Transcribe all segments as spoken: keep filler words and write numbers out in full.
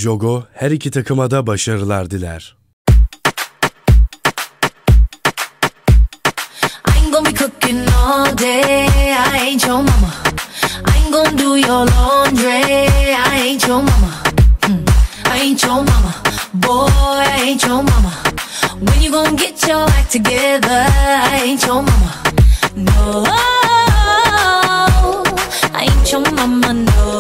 Jogo her iki takıma da başarılar diler. Gonna be cooking all day. I ain't your mama. I ain't gonna do your laundry. I ain't your mama. Mm. I ain't your mama. Boy, I ain't your mama. When you gonna get your act together? I ain't your mama. No, I ain't your mama. No,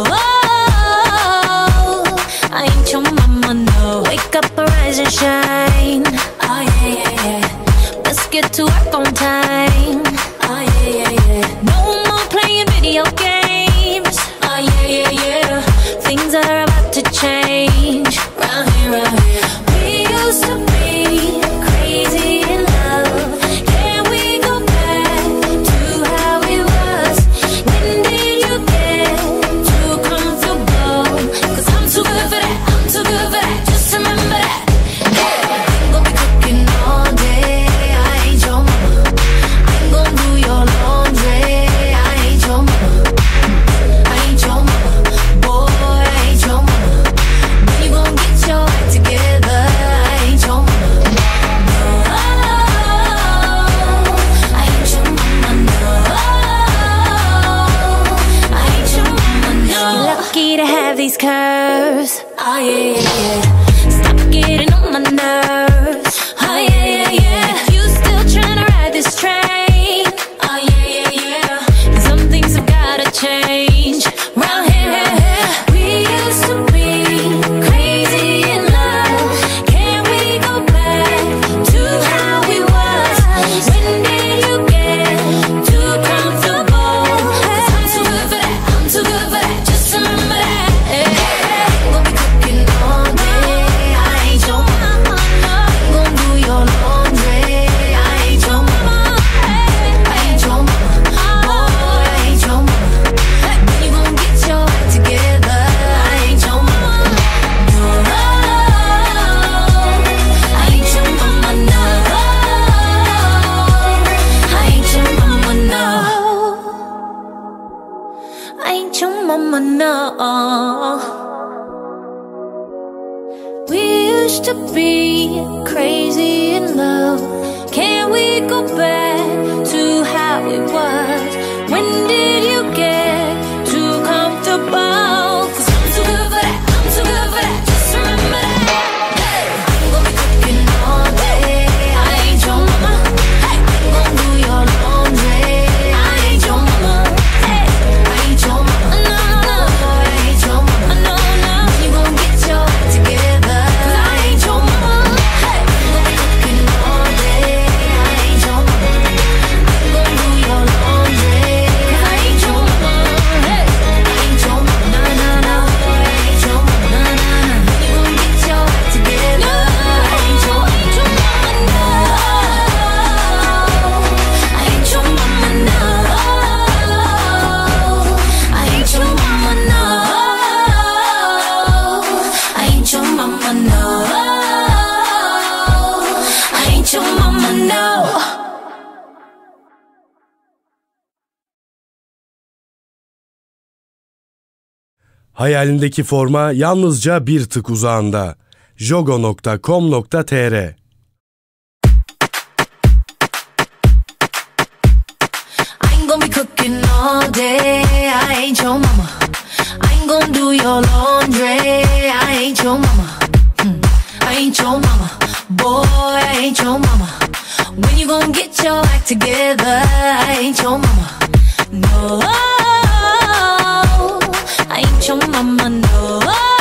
I ain't your mama. No. Wake up, arise and shine. Oh yeah, yeah, yeah. Let's get to work on time. Oh yeah, yeah, yeah. No more playing video games. Oh yeah, yeah, yeah. Things are about to change. Round here, round here. We used to be crazy in love. Can we go back to how it was? When did you get too comfortable? Cause I'm too good for that, I'm too good for that. Just remember that. Yeah. Gonna be cooking all day. These curves, oh yeah, yeah, yeah. Stop getting on my nerves, oh yeah, yeah, yeah. You still trying to ride this train, oh yeah, yeah, yeah. And some things have gotta change, round here. We used to be crazy in love. Can we go back to how it was? When did you get too comfortable? Cause I'm too good for that, I'm too good for that. Just remember that. No, we used to be crazy in love. Can we go back to how it was? When did you get too comfortable? Cause I'm too good for that, I'm too good for that. Just remember that. Hey. I'm gonna be cooking all day. I ain't your mama. Hey. I'm gonna do your laundry. I ain't your mama. Hey. I ain't your mama. Hayalindeki forma yalnızca bir tık uzağında. jogo nokta com nokta tr I ain't gonna be cooking all day. I ain't your mama. I ain't gonna do your laundry. I ain't your mama. Mm. I ain't your mama. Boy, I ain't your mama. When you gonna get your act together? I ain't your mama. No, I ain't your mama. No,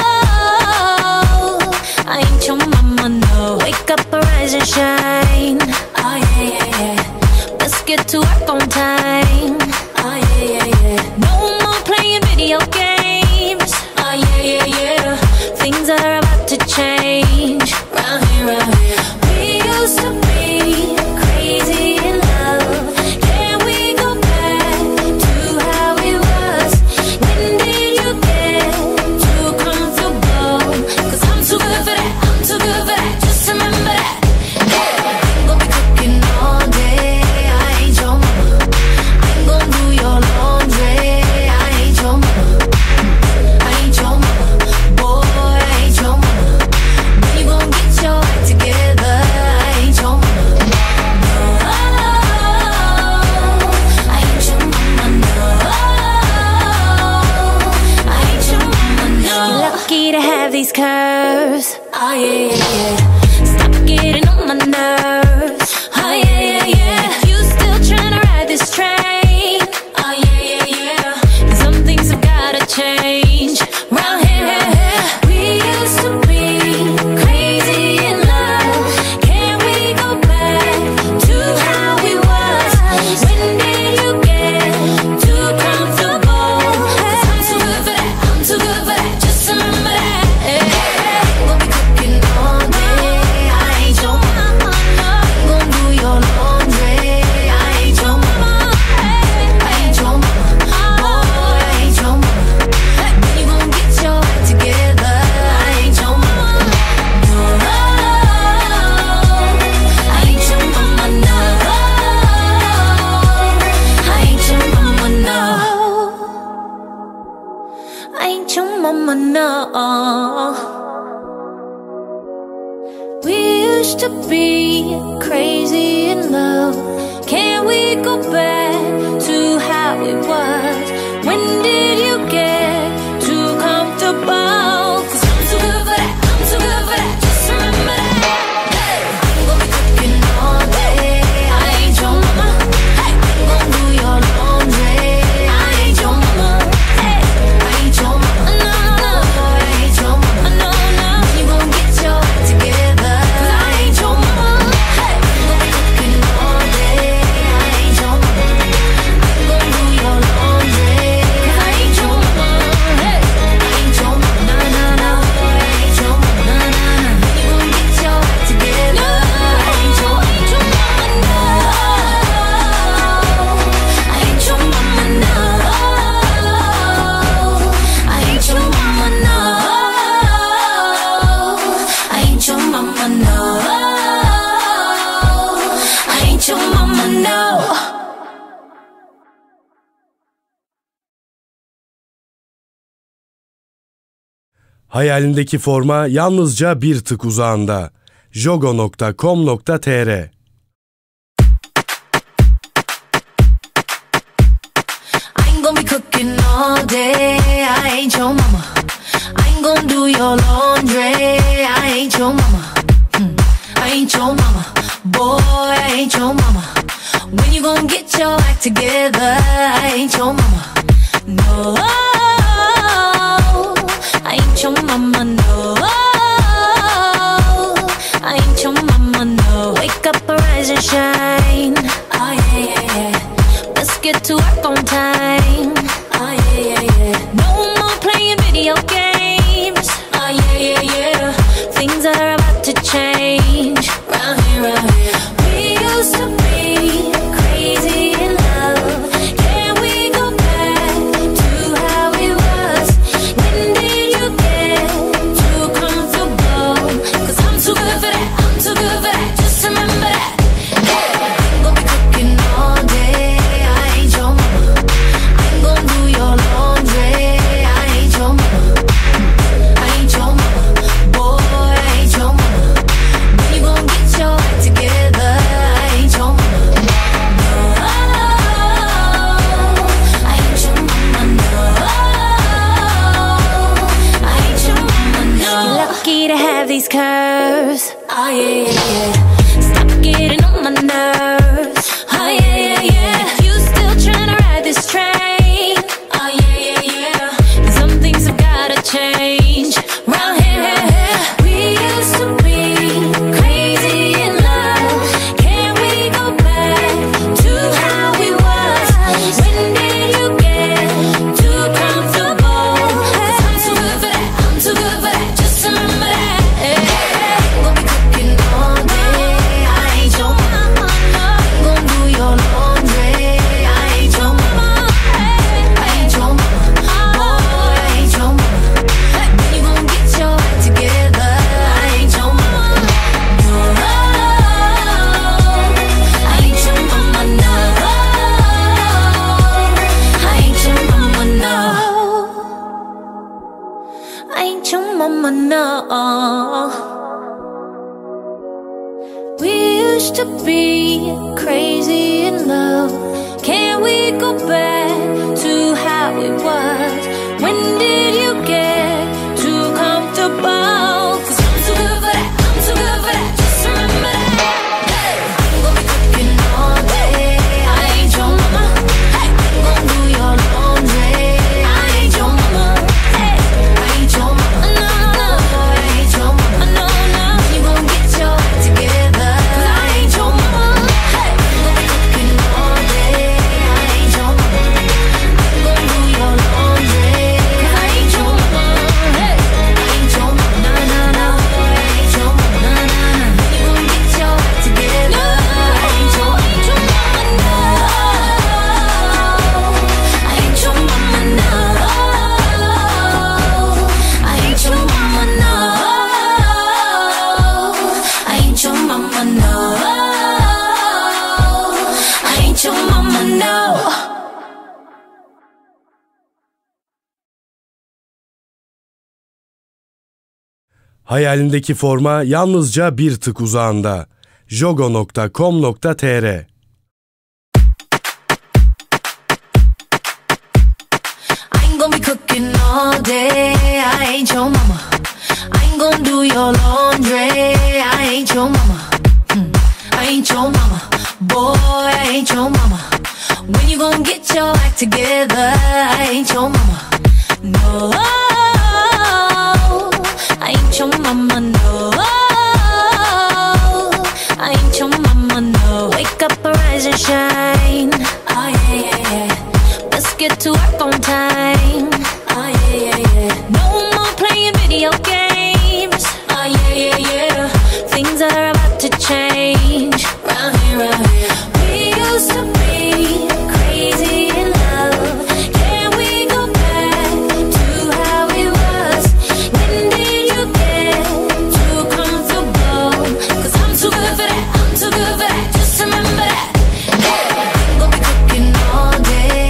I ain't your mama. No. Wake up, arise and shine. Oh yeah, yeah, yeah. Let's get to work on time. Oh yeah, yeah, yeah. No more playing video games. Oh yeah, yeah, yeah. Things are about to change. Round here, round here. We used to be crazy in love. Can we go back to how it was? When did you get too comfortable? Cause I'm too good for that, I'm too good for that. Just remember that. Yeah. used to be crazy in love. Can we go back to how it was? When did you get too comfortable? 'Cause I'm too good for that, I'm too good for that. Just remember that. Hey, I'm gonna be cooking all day. I ain't your mama. Hey, I'm gonna do your laundry. I ain't your mama. Hey, I ain't your mama. No, no, no, I ain't your mama. No, no, you gon' get your act together. 'Cause I ain't your mama. Hey, I'm gonna be cooking all day. I ain't your mama. I'm gonna do your laundry. 'Cause I ain't your mama. Hey, I ain't your mama. No, no, no, I ain't your mama. No, no, no, you gon' get your act together. I ain't your, ain't your mama. No, I ain't your mama. No, I ain't your mama. No, I ain't your mama. No, I ain't your mama. No. Hayalindeki forma yalnızca bir tık uzağında. jogo nokta com nokta tr I ain't gonna be cooking all day. I ain't your mama. I ain't gonna do your laundry. I ain't your mama. Hmm. I ain't your mama. Boy, I ain't your mama. When you gonna get your act together? I ain't your mama. No, I ain't your mama. No, I ain't your mama. No. Wake up, arise and shine. Oh yeah, yeah, yeah. Let's get to work on time. Oh yeah, yeah, yeah. No more playing video games. Oh yeah, yeah, yeah. Things are about to change. Round here, round here. We used to be crazy in love. Can we go back to how it was? When did you get too comfortable? 'Cause I'm too good for that, I'm too good for that. Just remember that. I'm gonna be cooking all day. I ain't your mama. I'm gonna do your laundry. I ain't your mama. I ain't your mama. Boy, I ain't your mama. When you gon' get your act together? I ain't your mama. No, I ain't your mama. No, I ain't your mama. No. You're lucky to have these curves. Oh yeah, yeah, yeah. Stop getting on my nerves. Oh yeah, yeah, yeah. If you still tryna ride this train, oh yeah, yeah, yeah. Some things have gotta change. Round here, we used to be crazy in love. Can we go back to how we was? When did you get too comfortable? 'Cause I'm too good for that, I'm too good for that. Just remember that. I'm gonna be cooking all day. I ain't your mama. I'm gonna do your laundry. I ain't your mama. I ain't your mama. Boy, I ain't your mama. When you gon' get your act together? I ain't your mama. No, I ain't your mama. No, I ain't your mama. No, I ain't your mama. No. We used to be crazy in love. Can we go back to how it was? When did you get too comfortable? 'Cause I'm too good for that, I'm too good for that. Just remember that. Hey, I'm gonna be cooking all day. I ain't your mama. Hey, I'm gonna do your laundry. I ain't your mama. Hey, I ain't your mama. No, no, I ain't your mama. No, no, you gon' get your act together. 'Cause I ain't your mama. Hey, I'm gonna be cooking all day. I ain't your mama. I'm gonna do your laundry. Hayalindeki forma yalnızca bir tık uzağında. jogo nokta com nokta tr Gonna be cooking all day. I ain't your mama. I ain't gonna do your laundry. I ain't your mama. Mm. I ain't your mama. Boy, I ain't your mama. When you gonna get your act together? I ain't your mama. No, I ain't your mama. No, I ain't your mama. No. Wake up, arise and shine. Oh yeah, yeah, yeah. Let's get to work on time. Oh yeah, yeah, yeah. No more playing video games. Oh yeah, yeah, yeah. Things are about to change. Round here, round here. We used to be crazy in love. Can we go back to how it was? When did you get too comfortable? Cause I'm too good for that, I'm too good for that. Just remember that. Yeah. Gonna be cooking all day.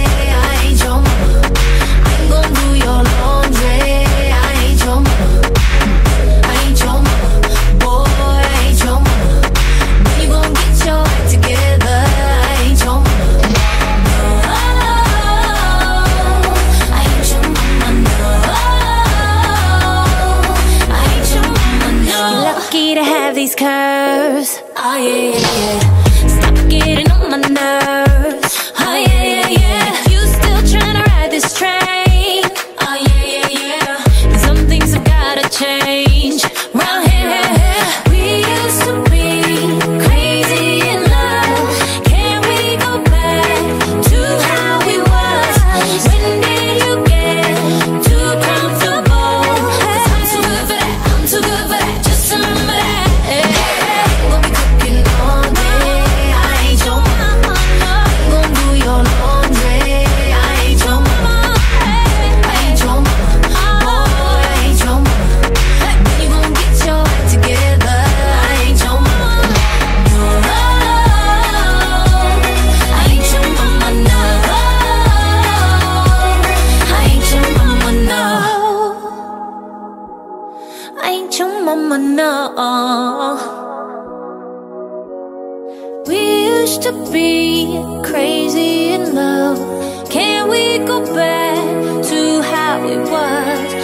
These curves, oh yeah, yeah, yeah. Stop getting on my nerves, oh yeah, yeah, yeah. You still tryna ride this train, oh yeah, yeah, yeah. And some things have gotta change, round here. We used to be crazy in love. Can we go back to how we was? When did you get too comfortable? Cause I'm too good for that, I'm too good for that. Just remember that. Mama, no. We used to be crazy in love. Can we go back to how it was?